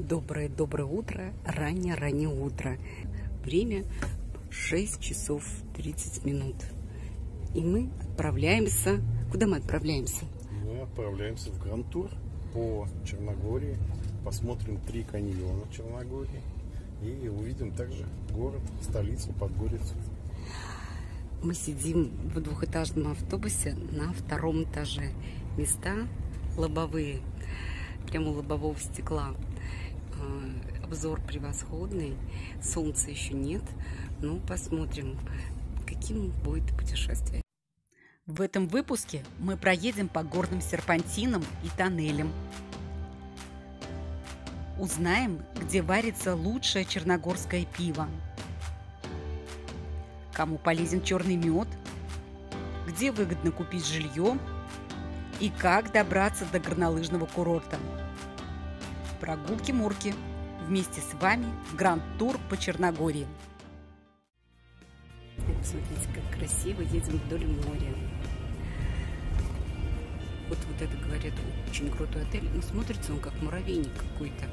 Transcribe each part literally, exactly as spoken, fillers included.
Доброе-доброе утро, раннее-раннее утро. Время шесть часов тридцать минут. И мы отправляемся... Куда мы отправляемся? Мы отправляемся в Гранд-тур по Черногории. Посмотрим три каньона Черногории. И увидим также город, столицу, Подгорицу. Мы сидим в двухэтажном автобусе на втором этаже. Места лобовые, прямо у лобового стекла. Обзор превосходный, солнца еще нет, но посмотрим, каким будет путешествие. В этом выпуске мы проедем по горным серпантинам и тоннелям. Узнаем, где варится лучшее черногорское пиво. Кому полезен черный мед, где выгодно купить жилье и как добраться до горнолыжного курорта. Прогулки-мурки. Вместе с вами в Гранд-тур по Черногории. Посмотрите, как красиво, едем вдоль моря. Вот, вот это, говорят, очень крутой отель. Но смотрится он как муравейник какой-то.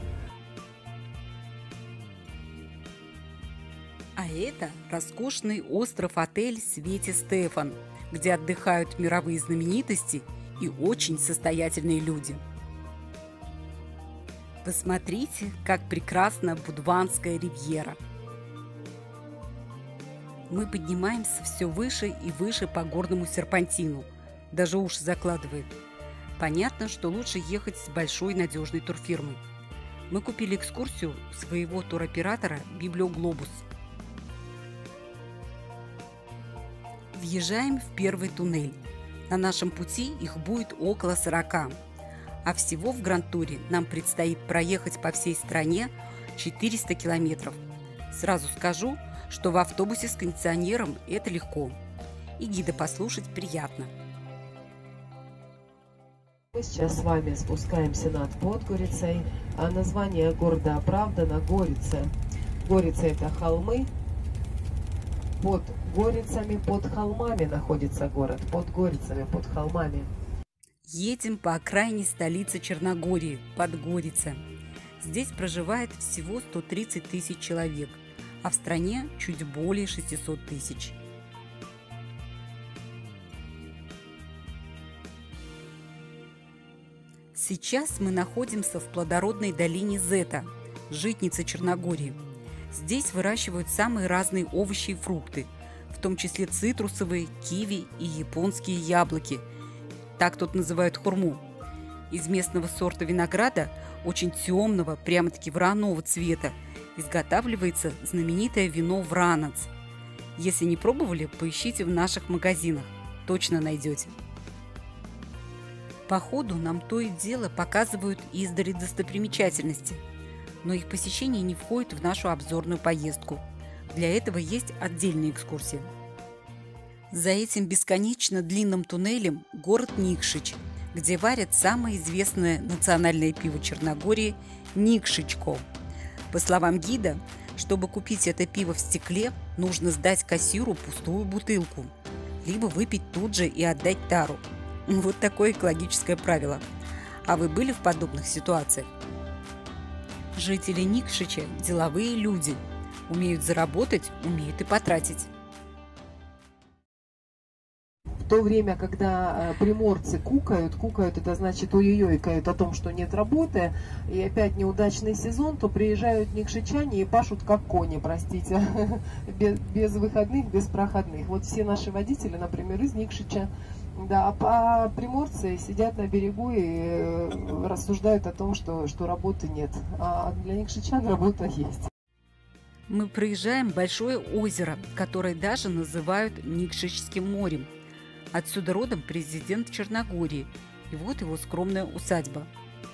А это роскошный остров-отель Свете Стефан, где отдыхают мировые знаменитости и очень состоятельные люди. Посмотрите, как прекрасна Будванская ривьера. Мы поднимаемся все выше и выше по горному серпантину. Даже уши закладывает. Понятно, что лучше ехать с большой надежной турфирмой. Мы купили экскурсию у своего туроператора Библиоглобус. Въезжаем в первый туннель. На нашем пути их будет около сорока. А всего в Гранд-туре нам предстоит проехать по всей стране четыреста километров. Сразу скажу, что в автобусе с кондиционером это легко. И гида послушать приятно. Мы сейчас с вами спускаемся над Подгорицей. А название города оправдано — Горица. Горица — это холмы. Под Горицами, под холмами находится город. Под Горицами, под холмами. Едем по окраине столицы Черногории, Подгорица. Здесь проживает всего сто тридцать тысяч человек, а в стране чуть более шестисот тысяч. Сейчас мы находимся в плодородной долине Зета, житницы Черногории. Здесь выращивают самые разные овощи и фрукты, в том числе цитрусовые, киви и японские яблоки. Так тут называют хурму. Из местного сорта винограда, очень темного, прямо-таки вранового цвета, изготавливается знаменитое вино Вранац. Если не пробовали, поищите в наших магазинах. Точно найдете. По ходу нам то и дело показывают издали достопримечательности, но их посещение не входит в нашу обзорную поездку. Для этого есть отдельные экскурсии. За этим бесконечно длинным туннелем город Никшич, где варят самое известное национальное пиво Черногории – Никшичко. По словам гида, чтобы купить это пиво в стекле, нужно сдать кассиру пустую бутылку, либо выпить тут же и отдать тару. Вот такое экологическое правило. А вы были в подобных ситуациях? Жители Никшича – деловые люди. Умеют заработать, умеют и потратить. В то время, когда приморцы кукают, кукают, это значит ой-ой-ой, о том, что нет работы, и опять неудачный сезон, то приезжают никшичане и пашут как кони, простите, без, без выходных, без проходных. Вот все наши водители, например, из Никшича, да, а приморцы сидят на берегу и рассуждают о том, что, что работы нет, а для никшичан работа есть. Мы проезжаем большое озеро, которое даже называют Никшичским морем. Отсюда родом президент Черногории, и вот его скромная усадьба.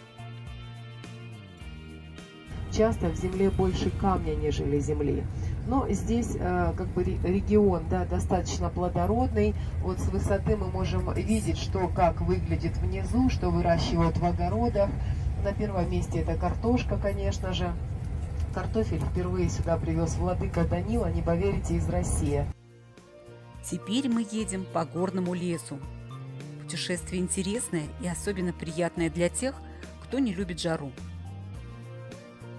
Часто в земле больше камня, нежели земли. Но здесь э, как бы регион, да, достаточно плодородный. Вот с высоты мы можем видеть, что как выглядит внизу, что выращивают в огородах. На первом месте это картошка, конечно же. Картофель впервые сюда привез владыка Данила, не поверите, из России. Теперь мы едем по горному лесу. Путешествие интересное и особенно приятное для тех, кто не любит жару.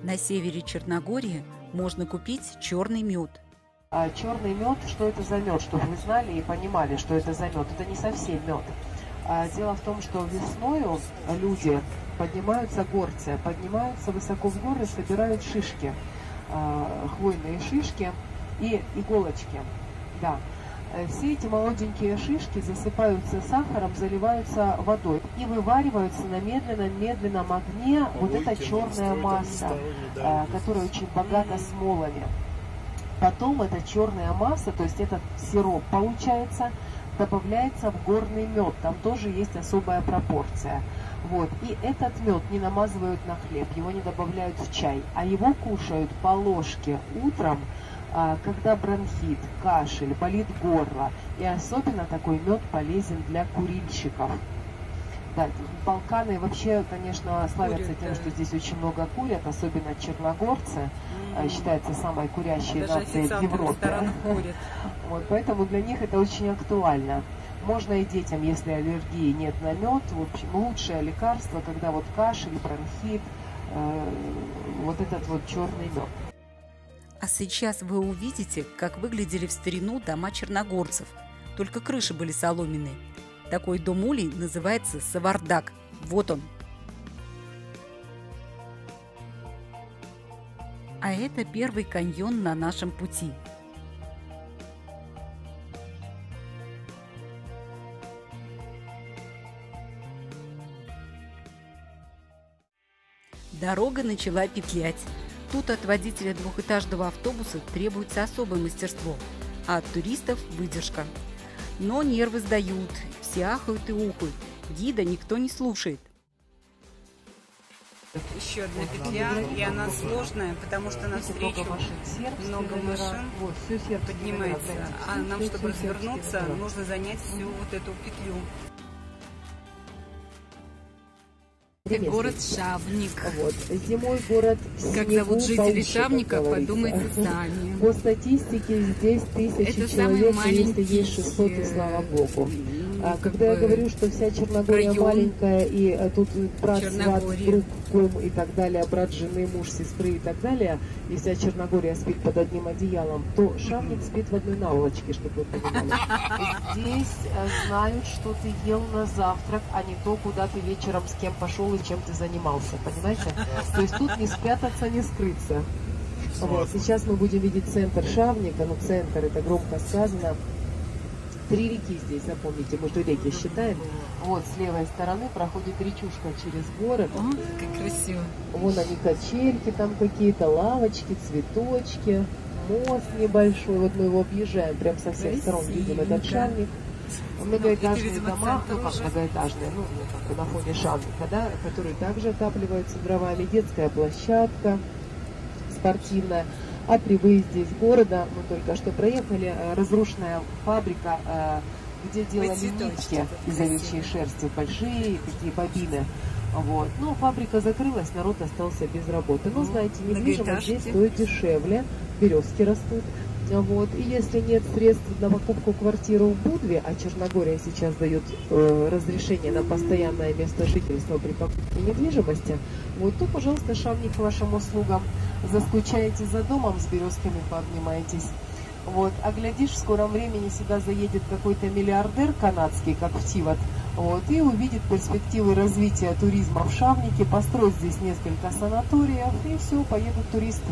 На севере Черногории можно купить черный мед. А черный мед, что это за мед, чтобы вы знали и понимали, что это за мед. Это не совсем мед. А дело в том, что весною люди поднимаются, горцы, поднимаются высоко в горы, собирают шишки, хвойные шишки и иголочки. Да. Все эти молоденькие шишки засыпаются сахаром, заливаются водой и вывариваются на медленном-медленном огне вот эта черная масса, которая очень богата смолами. Потом эта черная масса, то есть этот сироп получается, добавляется в горный мед. Там тоже есть особая пропорция. Вот. И этот мед не намазывают на хлеб, его не добавляют в чай, а его кушают по ложке утром, когда бронхит, кашель, болит горло. И особенно такой мед полезен для курильщиков. Да, Балканы вообще, конечно, славятся Курят, тем, да. что здесь очень много курят, особенно черногорцы. Mm. Считается самой курящей Даже нацией в Европе. Курят. Вот, поэтому для них это очень актуально. Можно и детям, если аллергии нет на мед. В общем, лучшее лекарство, когда вот кашель, бронхит, э, вот этот вот черный мед. А сейчас вы увидите, как выглядели в старину дома черногорцев. Только крыши были соломенные. Такой дом улей называется савардак. Вот он. А это первый каньон на нашем пути. Дорога начала петлять. Тут от водителя двухэтажного автобуса требуется особое мастерство, а от туристов – выдержка. Но нервы сдают, все ахают и ухают. Гида никто не слушает. Еще одна петля, и она сложная, потому что навстречу много машин поднимается. А нам, чтобы развернуться, нужно занять всю вот эту петлю. Это город Шавник. Вот. Зимой город Как зовут жители Шавника, подумайте сами. По статистике здесь тысячи Это самый человек, маленький, если есть шестьсот, и слава богу. А как когда я бы говорю, что вся Черногория район маленькая, и а, тут брат, сват, Черногории. друг, кум и так далее, брат жены, муж, сестры и так далее, и вся Черногория спит под одним одеялом, то Шавник спит в одной наволочке, чтобы вы понимали. Здесь а, знают, что ты ел на завтрак, а не то, куда ты вечером с кем пошел и чем ты занимался, понимаете? То есть тут не спрятаться, не скрыться. Вот. Сейчас мы будем видеть центр Шавника, ну центр, это громко сказано. Три реки здесь, запомните, мы же реки считаем. Вот с левой стороны проходит речушка через город. О, как красиво. Вон они, качельки там какие-то, лавочки, цветочки, мост небольшой. Вот мы его объезжаем, прям со всех сторон видим этот Шавник. Многоэтажные видимо, дома, ну центр как уже. многоэтажные, ну как бы на фоне Шавника, да, которые также отапливаются дровами, детская площадка спортивная. А при выезде из города, мы только что проехали, разрушенная фабрика, где делали нитки из овечьей шерсти, большие такие бобины. Вот. Но фабрика закрылась, народ остался без работы. Но, знаете, недвижимость здесь стоит дешевле, березки растут. Вот. И если нет средств на покупку квартиры в Будве, а Черногория сейчас дает э, разрешение на постоянное место жительства при покупке недвижимости, вот, то, пожалуйста, Шавник к вашим услугам. Заскучаете за домом, с березками пообнимаетесь. Вот. А глядишь, в скором времени сюда заедет какой-то миллиардер канадский, как в Тивот, вот, и увидит перспективы развития туризма в Шавнике, построит здесь несколько санаториев, и все, поедут туристы.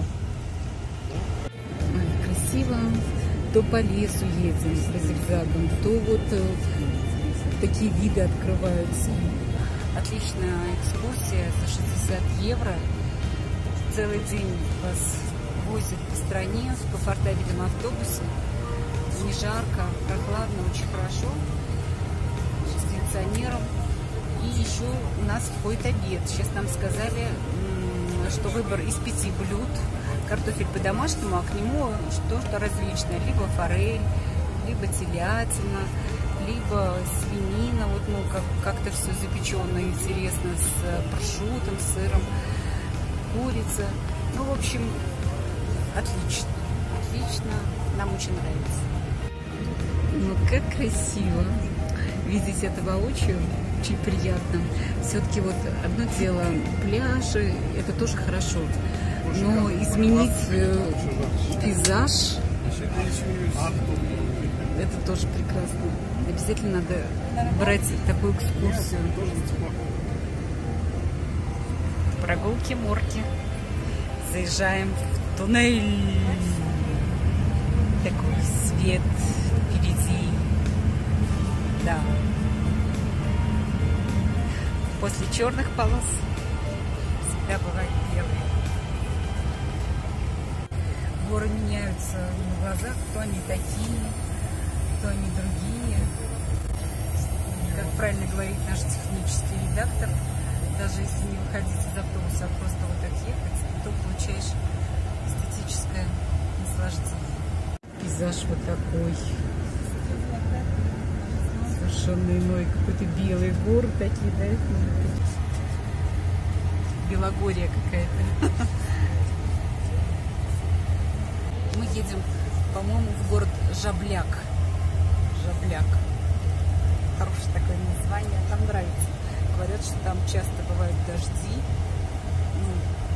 Красиво. То по лесу едем по зигзагам, то вот э, такие виды открываются. Отличная экскурсия за шестьдесят евро. Целый день вас возят по стране в комфортабельном автобусе. Не жарко, прохладно, очень хорошо. С кондиционером. И еще у нас входит обед. Сейчас нам сказали, что выбор из пяти блюд. Картофель по-домашнему, а к нему что-то различное. Либо форель, либо телятина, либо свинина. Вот, ну, как, как-то все запеченное, интересно, с прошутом, с сыром, курица. Ну, в общем, отлично. Отлично. Нам очень нравится. Ну, как красиво. Видеть это воочию очень приятно. Все-таки вот одно дело пляжи, это тоже хорошо. Но изменить э, пейзаж, это тоже прекрасно. Обязательно надо брать такую экскурсию. Прогулки-морки. Заезжаем в туннель. Такой свет впереди. Да. После черных полос всегда бывает белые. Горы меняются на глазах, то они такие, то они другие. Как правильно говорит наш технический редактор, даже если не выходить из автобуса, а просто вот так ехать, то получаешь эстетическое наслаждение. Пейзаж вот такой. Совершенно иной, какой-то белый город такие, да? Белогорье какая-то. Мы едем, по-моему, в город Жабляк. Жабляк. Хорошее такое название, там нравится. Говорят, что там часто бывают дожди. Ну,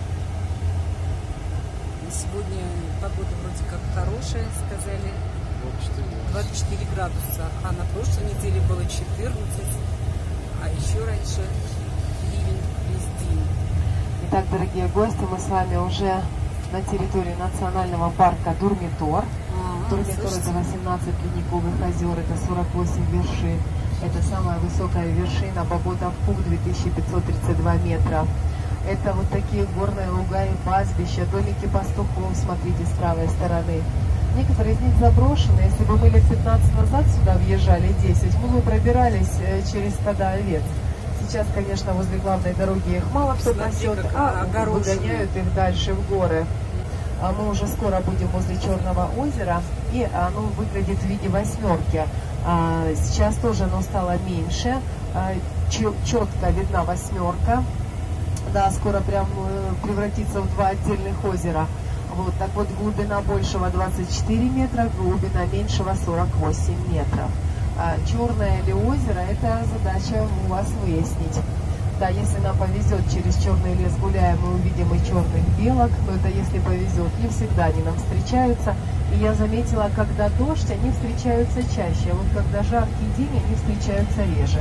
сегодня погода вроде как хорошая, сказали. двадцать четыре градуса, а на прошлой неделе было четырнадцать, а еще раньше ливень весь день. Итак, дорогие гости, мы с вами уже на территории национального парка Дурмитор. А, Дурмитор — это восемнадцать ледниковых озер, это сорок восемь вершин. Это самая высокая вершина Бабота-Пук, две тысячи пятьсот тридцать два метра. Это вот такие горные луга и пастбища, домики пастухов, смотрите, с правой стороны. Некоторые из них заброшены. Если бы мы лет пятнадцать назад сюда въезжали, десять, мы бы пробирались через стада овец. Сейчас, конечно, возле главной дороги их мало кто пасет, а выгоняют их дальше в горы. А мы уже скоро будем возле Черного озера, и оно выглядит в виде восьмерки. А сейчас тоже оно стало меньше, а четко видна восьмерка. Да, скоро прям превратится в два отдельных озера. Вот, так вот, глубина большего двадцать четыре метра, глубина меньшего сорок восемь метров. А черное ли озеро, это задача у вас выяснить. Да, если нам повезет, через черный лес гуляем, мы увидим и черных белок, но это если повезет, не всегда они нам встречаются. И я заметила, когда дождь, они встречаются чаще, а вот когда жаркий день, они встречаются реже.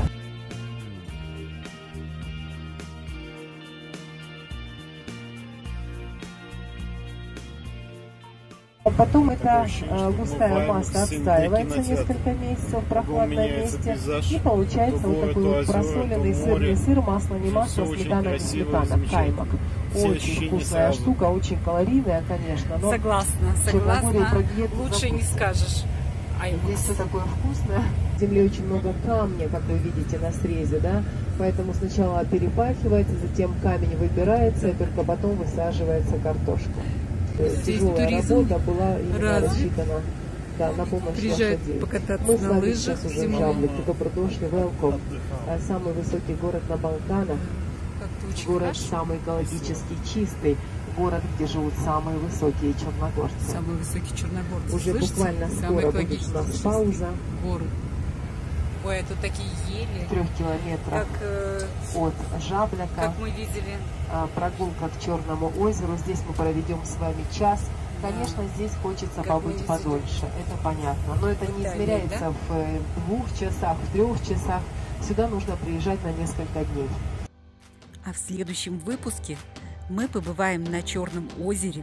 Потом эта э, густая масса отстаивается несколько месяцев в прохладном месте, и получается вот такой вот просоленный сырный сыр, масло, не масло, сметана, не сметана, каймак. Очень вкусная штука, очень калорийная, конечно. Но согласна, согласна, лучше не скажешь. Здесь все такое вкусное. В земле очень много камня, как вы видите на срезе, да? Поэтому сначала перепахивается, затем камень выбирается, и только потом высаживается картошка. Здесь тяжелая туризм работа была именно развит. рассчитана, да, на помощь Приезжают лошадей. покататься Мы с на вами лыжах сейчас уже в зимой. Жаблике. Добро дошли, welcome. Самый высокий город на Балканах, Как-то очень город хорошо. самый экологически чистый, город, где живут самые высокие черногорцы. Самый высокий черногорцы. Уже Слышите? буквально Самый скоро будет у экологически нас чистый пауза. город. Ой, тут такие ели, В трех километрах как, э, от Жабляка. как мы видели. А, прогулка к Черному озеру. Здесь мы проведем с вами час. Конечно, здесь хочется Как побыть мы подольше, это понятно. Но это не Италия, измеряется да? в э, двух часах, в трех часах. Сюда нужно приезжать на несколько дней. А в следующем выпуске мы побываем на Черном озере,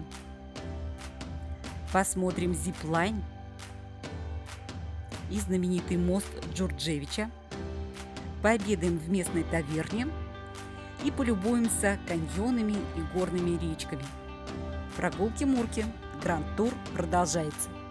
посмотрим зиплайн и знаменитый мост Джурджевича, пообедаем в местной таверне и полюбуемся каньонами и горными речками. Прогулки-мурки. Гранд-тур продолжается.